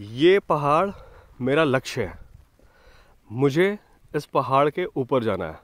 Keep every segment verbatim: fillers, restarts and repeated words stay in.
ये पहाड़ मेरा लक्ष्य है। मुझे इस पहाड़ के ऊपर जाना है।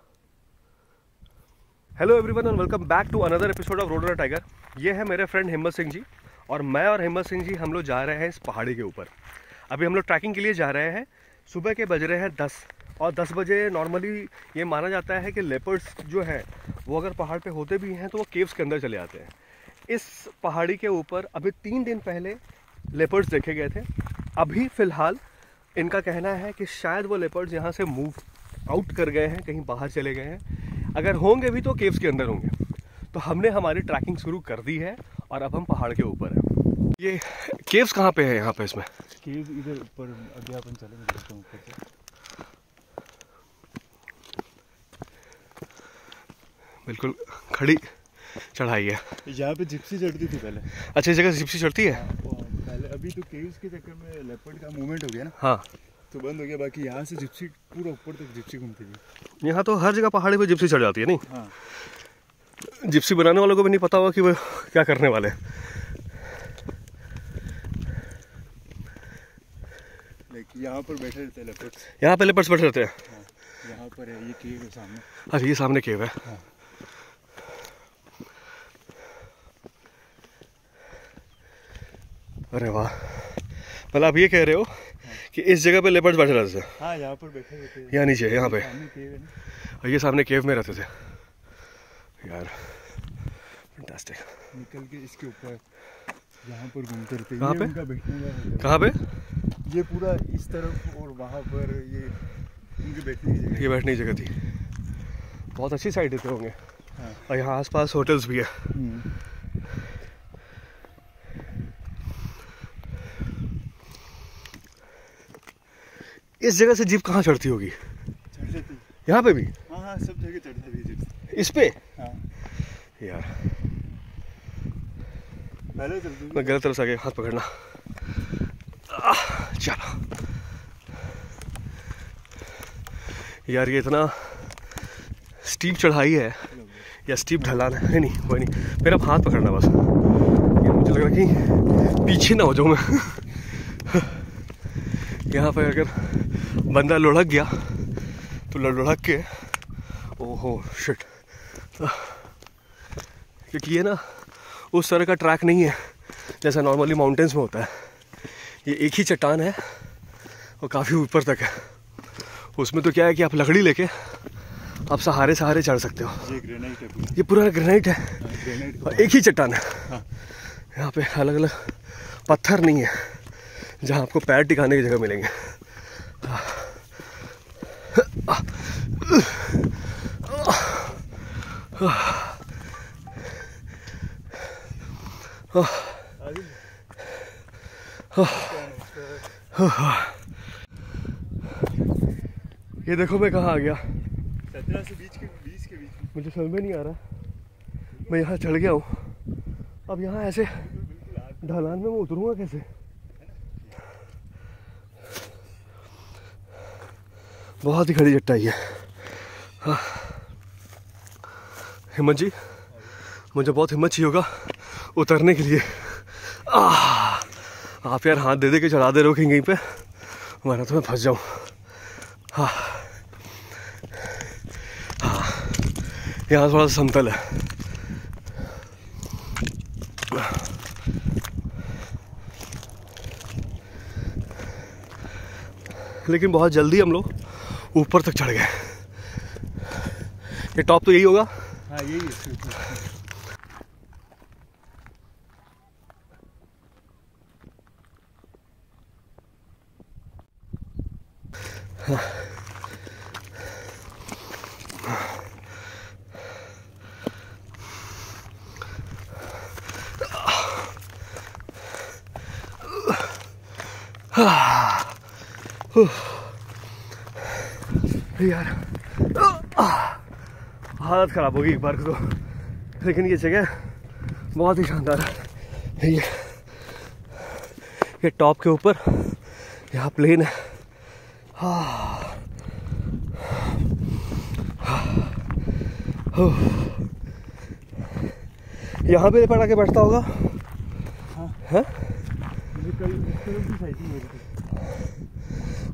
Hello everyone and welcome back to another episode of road runner tiger. ये है मेरे फ्रेंड हिम्मत सिंह जी और मैं और हिम्मत सिंह जी हम लोग जा रहे हैं इस पहाड़ी के ऊपर। अभी हम लोग ट्रैकिंग के लिए जा रहे हैं। सुबह के बज रहे हैं दस और दस बजे नॉर्मली ये माना जाता है कि लेपर्ड्स जो हैं वो अगर पहाड़ पे होते भी हैं तो वो केव्स के अंदर चले आते हैं। इस पहाड़ी के ऊपर अभी तीन दिन पहले लेपर्ड्स देखे गए थे। अभी फ़िलहाल इनका कहना है कि शायद वो लेपर्ड्स यहाँ से मूव आउट कर गए हैं, कहीं बाहर चले गए हैं। अगर होंगे भी तो केव्स के अंदर होंगे। तो हमने हमारी ट्रैकिंग शुरू कर दी है और अब हम पहाड़ के ऊपर हैं। ये केव्स कहाँ पे है? यहाँ पे इसमें केव्स इधर ऊपर अभी अपन चलेंगे ऊपर से। बिल्कुल खड़ी चढ़ाई है। यहाँ पे जिप्सी चढ़ती थी पहले। अच्छा, इस जगह जिप्सी चढ़ती है? पहले अभी तो केव्स के चक्कर में लेपर्ड का मूवमेंट हो गया ना। हाँ, तो बंद हो गया। बाकी यहाँ से जिप्सी पूरा ऊपर तक जिप्सी घूमती थी। यहाँ तो हर जगह पहाड़ी पे जिप्सी चढ़ जाती है। नहीं हाँ, जिप्सी बनाने वालों को भी नहीं पता होगा कि वो क्या करने वाले हैं। यहाँ पर बैठे रहते हैं लेपर्ड्स। यहाँ पे लेपर्ड्स बैठे रहते हैं। हाँ, यहाँ पर है, ये केव है सामने। अच्छा, ये सामने केव है। हाँ। अरे वाह, मतलब आप ये कह रहे हो कि इस जगह पे लेपर्ड्स बैठे रहते थे? हाँ, यहाँ पर बैठे रहते हैं। यहाँ नीचे, यहाँ पे केव है ना? और ये सामने केव में रहते थे यार। फैंटास्टिक। निकल के इसके ऊपर यहाँ पर घूमते रहते हैं। कहाँ पे? उनका बैठने का। कहाँ पे? ये पूरा इस तरफ और वहाँ पर ये उनके बैठने की जगह। ये बैठने की जगह थी। बहुत अच्छी साइड देते होंगे। हाँ। और यहाँ आसपास होटल्स भी है। इस जगह से जीप कहाँ चढ़ती होगी? चढ़ जाती। यहाँ पे भी? हाँ हाँ, सब जगह चढ़ जाती है जीप। इस पे? हाँ यार पहले चलती थी। मैं गलत तरफ से आ गया, हाथ पकड़ना। आह, चलो यार, ये इतना स्टीप चढ़ाई है या स्टीप ढलान है? नहीं, कोई नहीं, मेरा हाथ पकड़ना बस। ये मुझे लग रहा है कि पीछे ना हो जाऊँ मैं। यहाँ पर अगर बंदा लुढ़क गया तो लुढ़क के ओहो शिट। क्योंकि ये ना उस तरह का ट्रैक नहीं है जैसा नॉर्मली माउंटेन्स में होता है। ये एक ही चट्टान है और काफ़ी ऊपर तक है। उसमें तो क्या है कि आप लकड़ी लेके आप सहारे सहारे चढ़ सकते हो। ये ग्रेनाइट है पूरा। ये पूरा ग्रेनाइट है। ग्रेनाइट और एक ही चट्टान है। हाँ। यहाँ पे अलग अलग पत्थर नहीं है जहाँ आपको पैर टिकाने की जगह मिलेंगे। ये देखो मैं कहाँ आ गया। सत्रह से बीच के बीच के बीच में। मुझे समझ में नहीं आ रहा। मैं यहाँ चढ़ गया हूँ। अब यहाँ ऐसे ढलान में मैं उतरूँगा कैसे? बहुत ही खड़ी चट्टाई है। हाँ। हिम्मत जी, मुझे बहुत हिम्मत चाहिए होगा उतरने के लिए। आह, आप यार हाथ दे दे के चढ़ा दे रहे हो कहीं कहीं पे, वरना तो मैं फंस जाऊँ। हाँ हाँ, यहाँ थोड़ा सा समतल है। लेकिन बहुत जल्दी हम लोग ऊपर तक चढ़ गए। ये टॉप तो यही होगा। हाँ, यही है। यार हालत खराब होगी एक बार को तो, लेकिन ये जगह बहुत ही शानदार है। ये ये टॉप के ऊपर यहाँ प्लेन है। हाँ यहाँ पे लेपर्ड आके बैठता होगा। हाँ है? कल इस तरफ भी साइकिल हो रही थी।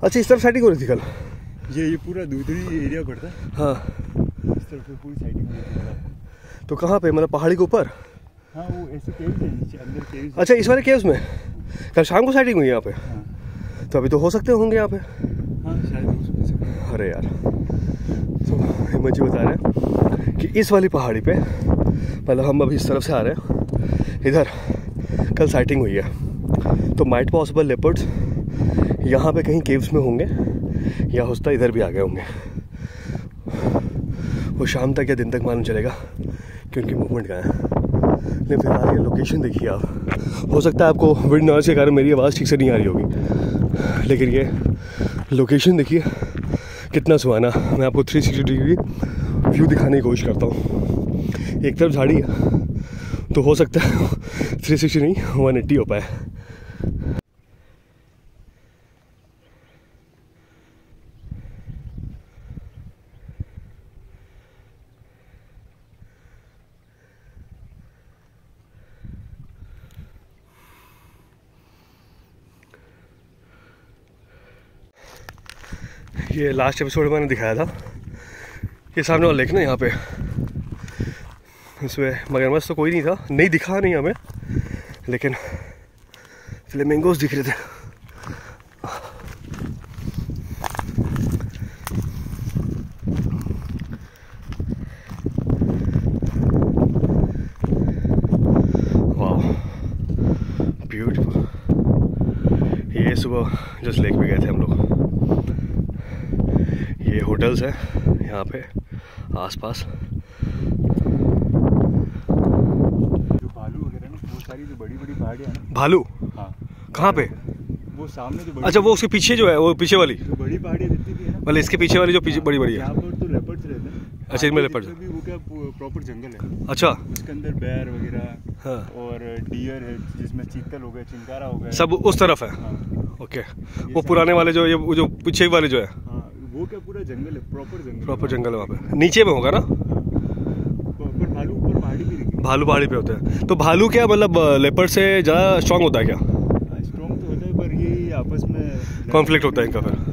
अच्छा इस तरफ साइडिंग हो रही थी कल? ये ये पूरा दूसरी एरिया पड़ता है। हाँ इस तरफ से पूरी साइडिंग हो रही है। तो कहाँ पे, मतलब पहाड़ी के ऊपर? हाँ वो ऐसे केव्स है नीचे अंदर केव्स। अच्छा इस वाले केव्स में कल शाम को साइडिंग हुई यहाँ पे? हाँ। तो अभी तो हो सकते होंगे यहाँ पे। हाँ शायद हो सकते हैं। अरे यार, तो हिम्मत जी बता रहे हैं कि इस वाली पहाड़ी पे, मतलब हम अभी इस तरफ से आ रहे हैं, इधर कल साइटिंग हुई है। तो माइट पॉसिबल लेपर्ड्स यहाँ पे कहीं केव्स में होंगे, या हो सकता है इधर भी आ गए होंगे। वो शाम तक या दिन तक मालूम चलेगा कि उनकी मूवमेंट कहाँ है। लेकिन फिलहाल ये लोकेशन देखिए आप। हो सकता है आपको विंड नॉइज़ के कारण मेरी आवाज़ ठीक से नहीं आ रही होगी, लेकिन ये लोकेशन देखिए कितना सुहाना। मैं आपको थ्री सिक्सटी डिग्री व्यू दिखाने की कोशिश करता हूँ। एक तरफ झाड़ी है तो हो सकता है थ्री सिक्सटी नहीं वन एट्टी हो पाए। ये लास्ट एपिसोड में मैंने दिखाया था, ये सामने वाला लेक ना, यहाँ पे इसमें मगरमच्छ तो कोई नहीं था, नहीं दिखा नहीं हमें, लेकिन फ्लेमिंगोस दिख रहे थे। वाह ब्यूटीफुल। ये सुबह जिस लेक पे गए थे हम लोग, ये होटल्स हैं यहाँ पे आसपास। जो भालू वगैरह ना, वो सारी जो बड़ी बड़ी पहाड़ियाँ हैं ना। भालू? हाँ। कहाँ पे? वो सामने जो बड़ी, अच्छा वो उसके पीछे जो है, वो पीछे वाली जो बड़ी पहाड़ियाँ दिखती थी ना, मतलब इसके पीछे वाली जो पीछे बड़ी बड़ी है। यहाँ पर तो लेपर्ड्स रहते हैं। अच्छा इनमें लेपर्ड्स? भी वो क्या प्रॉपर जंगल है। अच्छा उसके अंदर बैर वगैरह, हाँ, और डियर है जिसमें चीतल हो गए, चिंकारा हो गया, सब उस तरफ है। हाँ। ओके, वो पुराने वाले जो, ये वो जो पीछे वाले जो है, हाँ वो क्या पूरा जंगल है, प्रॉपर जंगल। प्रॉपर जंगल है वहाँ पे, नीचे में होगा ना? पर भालू ऊपर पहाड़ी पे दिखी। भालू पहाड़ी पे होते हैं। तो भालू क्या मतलब लेपर्ड से ज़्यादा स्ट्रांग होता है क्या? स्ट्रॉन्ग तो होता है, पर ये आपस में कॉन्फ्लिक्ट होता है इनका फिर।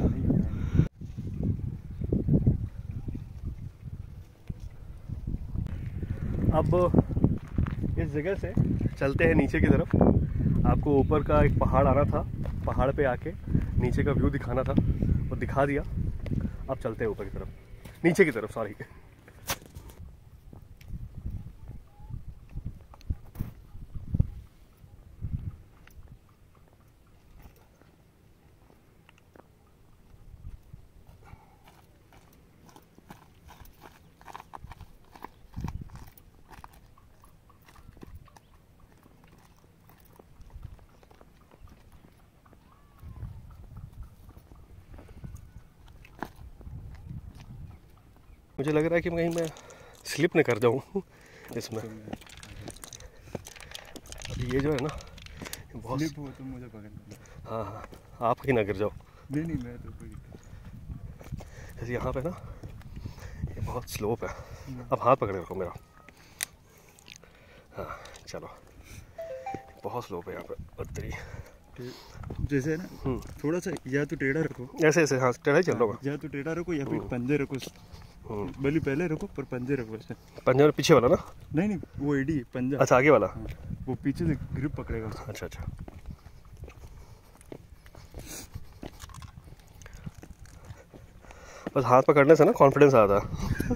अब इस जगह से चलते हैं नीचे की तरफ। आपको ऊपर का एक पहाड़ आना था, पहाड़ पे आके नीचे का व्यू दिखाना था, और दिखा दिया। अब चलते हैं ऊपर की तरफ, नीचे की तरफ सॉरी। मुझे लग रहा है कि कहीं मैं स्लिप न कर जाऊँ इसमें। अभी ये जो है ना, ये बहुत स्लिप हो तो मुझे पकड़ना। हाँ हाँ, आप कहीं ना गिर जाओ। नहीं नहीं मैं तो कोई दिक्कत। जैसे यहाँ पे ना ये बहुत स्लोप है। अब हाथ पकड़े रखो मेरा। हाँ चलो, बहुत स्लोप है यहाँ पे बदतरी। जैसे ना थोड़ा सा या तो टेढ़ा रखो, ऐसे ऐसे, हाँ टेढ़ा ही चल रहा होगा। या तो टेढ़ा रखो या फिर पंजे रखो। बली पहले रखो पर पंजे रखो ऐसे। पंजा और पीछे वाला ना? नहीं नहीं वो एडी पंजा। अच्छा आगे वाला? हाँ, वो पीछे से ग्रिप पकड़ेगा उसको। अच्छा अच्छा। बस हाथ पकड़ने से ना कॉन्फिडेंस आता है।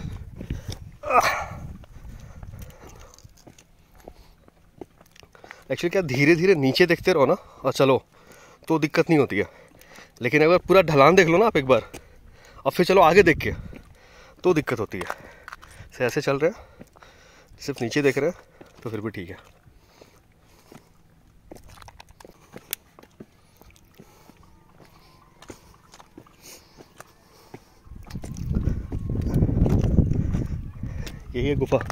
एक्चुअली क्या, धीरे धीरे नीचे देखते रहो ना और चलो तो दिक्कत नहीं होती है, लेकिन अगर पूरा ढलान देख लो ना आप एक बार और फिर चलो आगे देख के, तो दिक्कत होती है। से ऐसे चल रहे हैं, सिर्फ नीचे देख रहे हैं तो फिर भी ठीक है। यही है गुफा,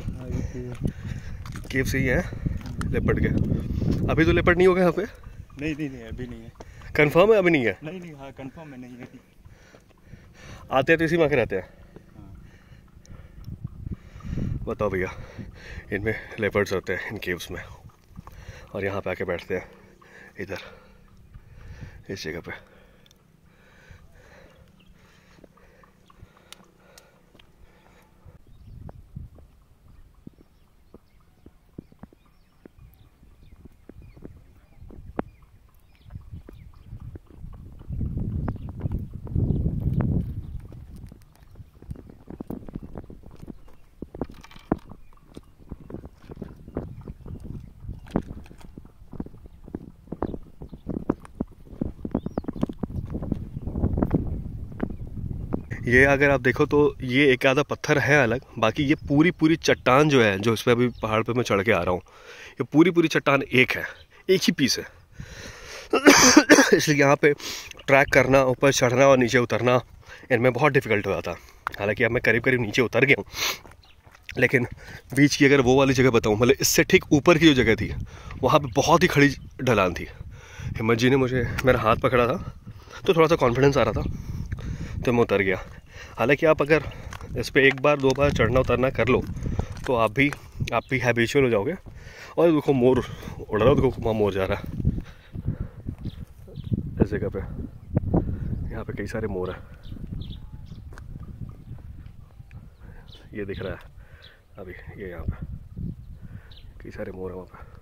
केव से ही है लेपर्ड के। अभी तो लेपर्ड नहीं होगा यहाँ पे? नहीं नहीं नहीं अभी नहीं है। कंफर्म है अभी नहीं है? नहीं नहीं हाँ कंफर्म है, नहीं है। आते हैं तो इसी में आके रहते हैं। बताओ भैया, इनमें लेपर्ड्स होते हैं इन केव्स में, और यहाँ पे आके बैठते हैं इधर इस जगह पे। ये अगर आप देखो तो ये एक आधा पत्थर है अलग, बाकी ये पूरी पूरी चट्टान जो है, जो इस पर अभी पहाड़ पे मैं चढ़ के आ रहा हूँ, ये पूरी पूरी चट्टान एक है, एक ही पीस है। इसलिए यहाँ पे ट्रैक करना, ऊपर चढ़ना और नीचे उतरना इनमें बहुत डिफ़िकल्ट हो जाता। हालांकि अब मैं करीब करीब नीचे उतर गया हूँ, लेकिन बीच की अगर वो वाली जगह बताऊँ, मतलब इससे ठीक ऊपर की जो जगह थी वहाँ पे बहुत ही खड़ी ढलान थी। हिम्मत जी ने मुझे मेरा हाथ पकड़ा था तो थोड़ा सा कॉन्फिडेंस आ रहा था तो मैं उतर गया। हालांकि आप अगर इस पर एक बार दो बार चढ़ना उतरना कर लो तो आप भी आप भी हैबिचुअल हो जाओगे। और देखो मोर उड़ रहा है, देखो वहाँ मोर जा रहा है इस जगह पे, यहाँ पे कई सारे मोर हैं, ये दिख रहा है अभी, ये यहाँ पे कई सारे मोर हैं वहाँ पे।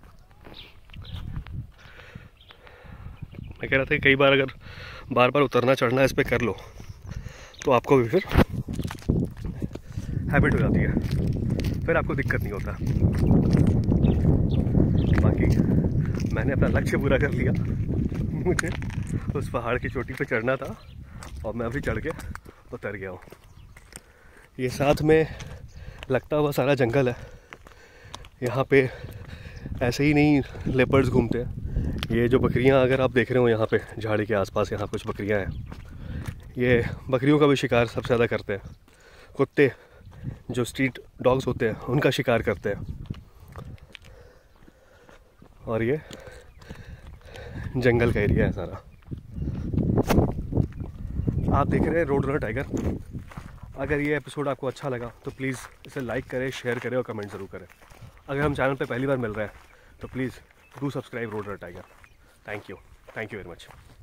मैं कह रहा था कि कई बार अगर बार बार उतरना चढ़ना इस पे कर लो तो आपको भी फिर हैबिट हो जाती है, फिर आपको दिक्कत नहीं होता। बाकी मैंने अपना लक्ष्य पूरा कर लिया, मुझे उस पहाड़ की चोटी पे चढ़ना था और मैं अभी चढ़ के उतर गया हूँ। ये साथ में लगता हुआ सारा जंगल है, यहाँ पे ऐसे ही नहीं लेपर्ड्स घूमते हैं। ये जो बकरियां अगर आप देख रहे हो यहाँ पे झाड़ी के आसपास, यहाँ कुछ बकरियां हैं, ये बकरियों का भी शिकार सबसे ज़्यादा करते हैं। कुत्ते जो स्ट्रीट डॉग्स होते हैं उनका शिकार करते हैं। और ये जंगल का एरिया है सारा। आप देख रहे हैं रोड रनर टाइगर। अगर ये एपिसोड आपको अच्छा लगा तो प्लीज़ इसे लाइक करें, शेयर करें और कमेंट ज़रूर करें। अगर हम चैनल पे पहली बार मिल रहे हैं तो please do subscribe road runner tiger. Thank you, thank you very much.